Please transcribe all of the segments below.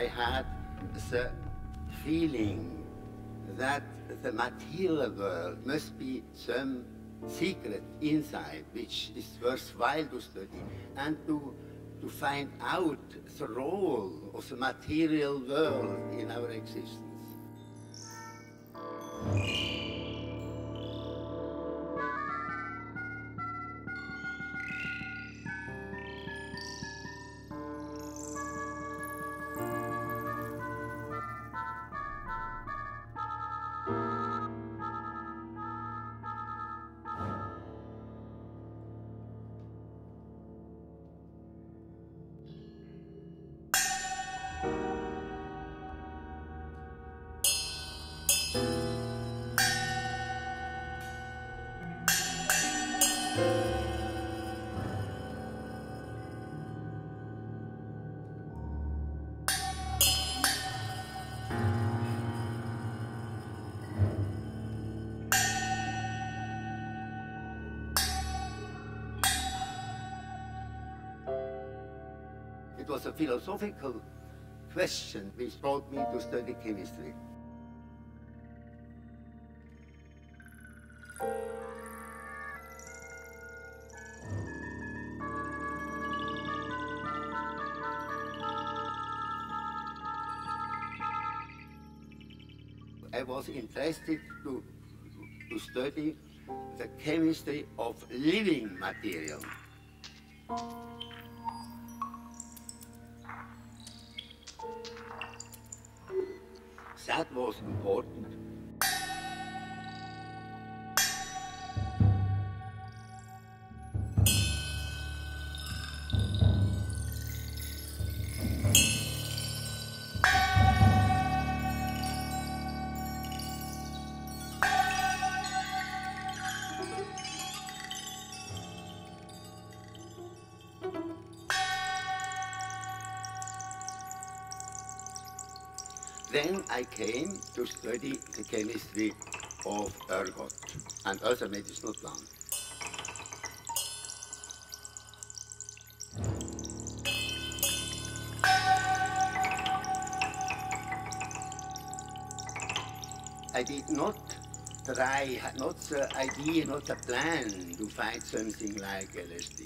I had the feeling that the material world must be some secret inside which is worthwhile to study and to find out the role of the material world in our existence. It was a philosophical question which brought me to study chemistry. I was interested to study the chemistry of living material. That was important. Then I came to study the chemistry of ergot and other medicinal plants. I did not try, had not the idea, not the plan to find something like LSD.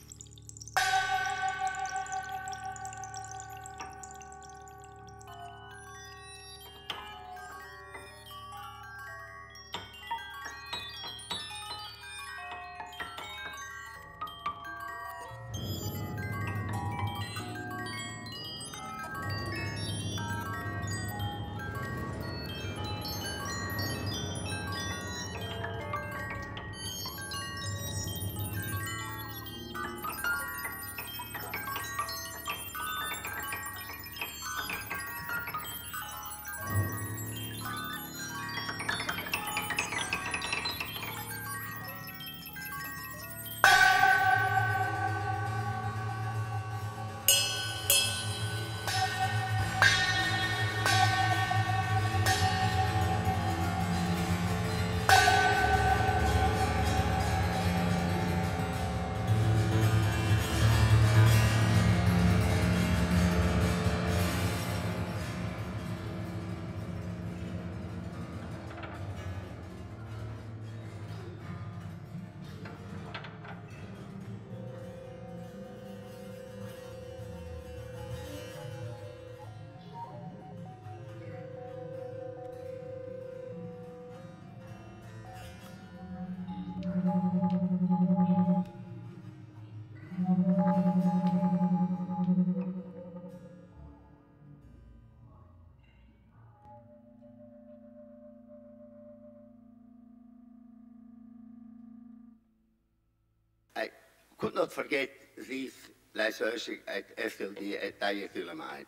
I could not forget this lysergic at FLD at diethylamide.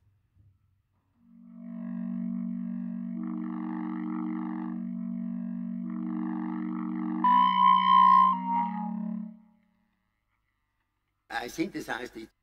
I synthesized it.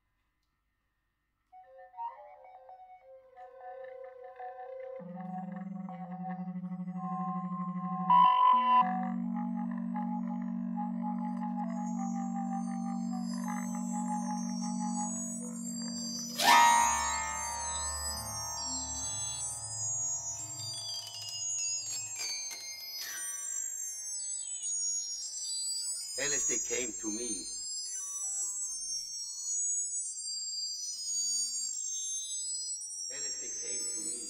LSD came to me. LSD came to me.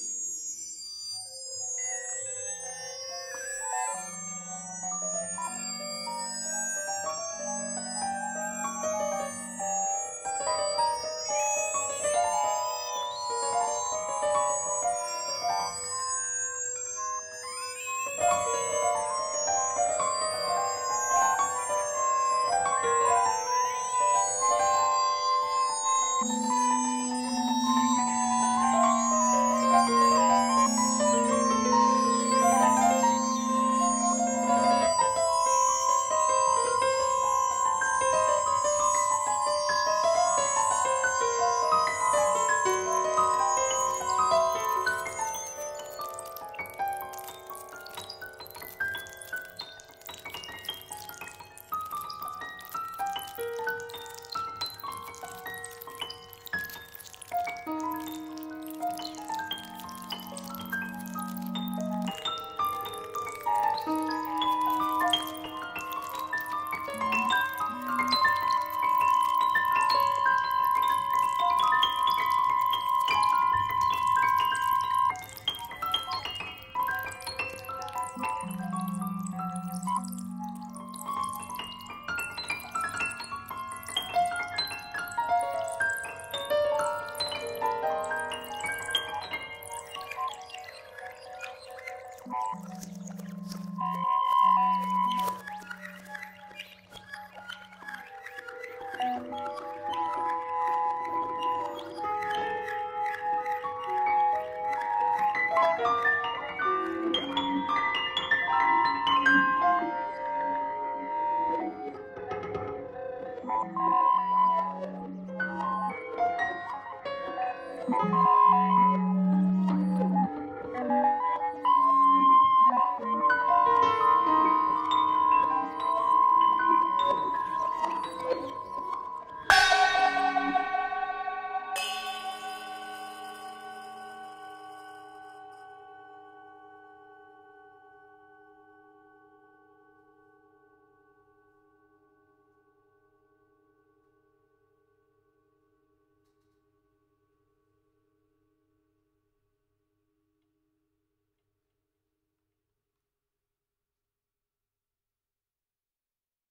Thank you.